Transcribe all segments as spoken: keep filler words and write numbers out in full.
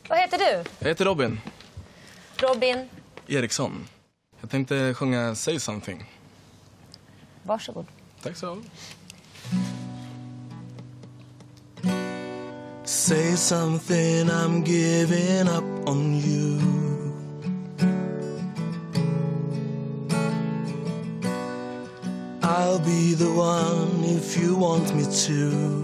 Vad heter du? Jag heter Robin. Robin. Eriksson. Jag tänkte sjunga Say Something. Varsågod. Tack så. Say something, I'm giving up on you. I'll be the one if you want me to.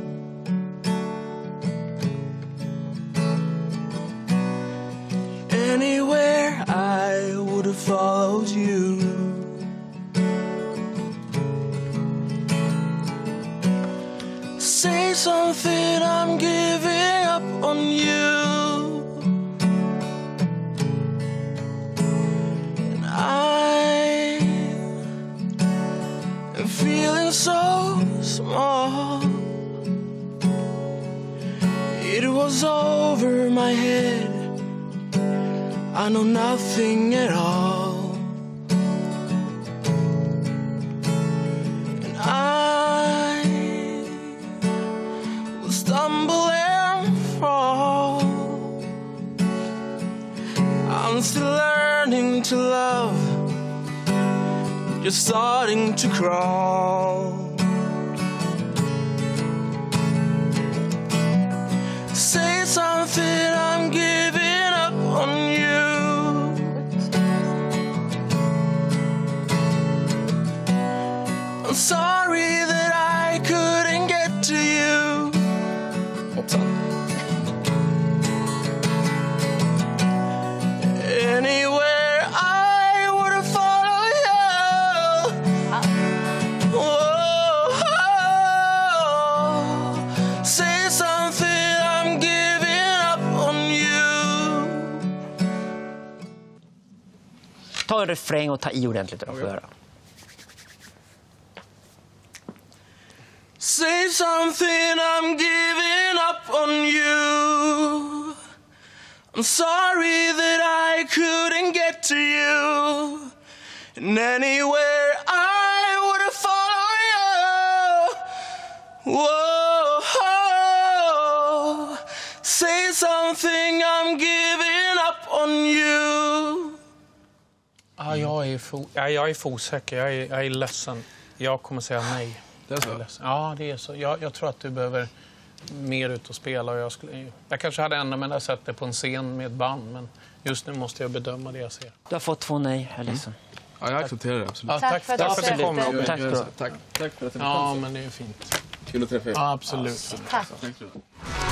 Anywhere I would have followed you. Say something, I'm giving up on you. And I am feeling so small. It was over my head. I know nothing at all. And I will stumble and fall. I'm still learning to love, just starting to crawl. Say something, I'm giving up on you. I'm sorry that I couldn't get to you. Anywhere I would have followed you. Whoa. Say something, I'm giving up on you. Ta en refräng och ta i ordentligt då, får jag höra. Say something, I'm giving up on you. I'm sorry that I couldn't get to you. And anywhere I would have followed you. Whoa. Say something, I'm giving up on you. Ja, jag är for, ja, jag är för osäker. Jag är, jag är ledsen. Jag kommer säga nej. Det är så? Jag är ja, det är så. Jag, jag tror att du behöver mer ut och spela. Och jag, skulle, jag kanske hade ännu mer sett det på en scen med ett band. Men just nu måste jag bedöma det jag ser. Du har fått två nej, jag är ledsen. Ja, jag accepterar det, absolut. Ja, Tack tack, för att tack du för att du kom, släppte. Robin. Tack ska du ha. Tack. Tack för att du kom. Ja, men det är fint. Kul att träffa er. Ja, absolut. Tack. Tack.